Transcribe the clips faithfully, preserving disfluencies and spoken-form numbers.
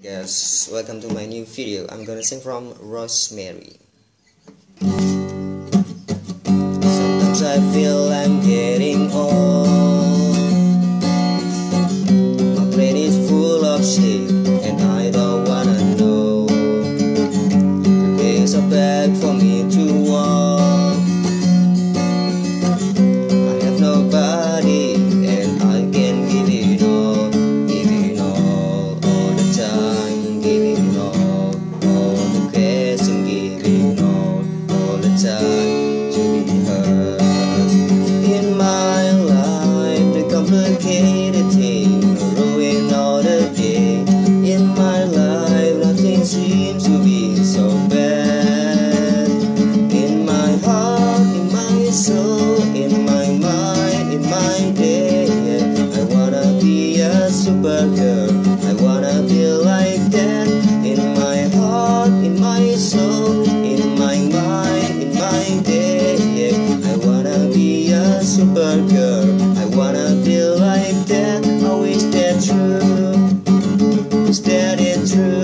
Guys, welcome to my new video. I'm gonna sing from Rosemary. Sometimes I feel I'm getting old. My brain is full of shit, and I don't wanna know. The days are bad for me to walk. I have nobody, and I can give it all, give it all, all the time, giving all, all the question, giving all, all the time to be heard. In my life, the complicated thing ruin all the day. In my life, nothing seems to be so bad. In my heart, in my soul, in my mind, in my day, I wanna be a supergirl. I wanna be like that. In my heart, in my soul, in my mind, in my day, I wanna be a supergirl. I wanna be like that. I wish that true, is that it true?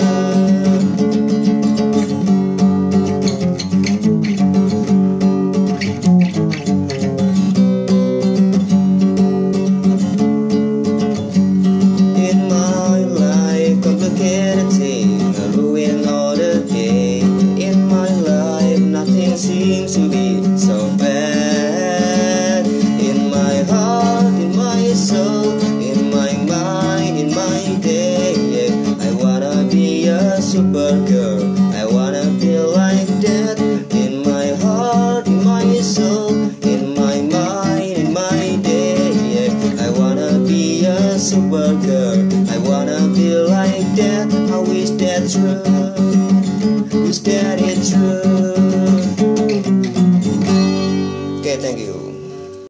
Seems to be so bad. In my heart, in my soul, in my mind, in my day, I wanna be a supergirl. I wanna be like that. In my heart, in my soul, in my mind, in my day, I wanna be a supergirl. I wanna be like that. I wish that's true. Is that it true?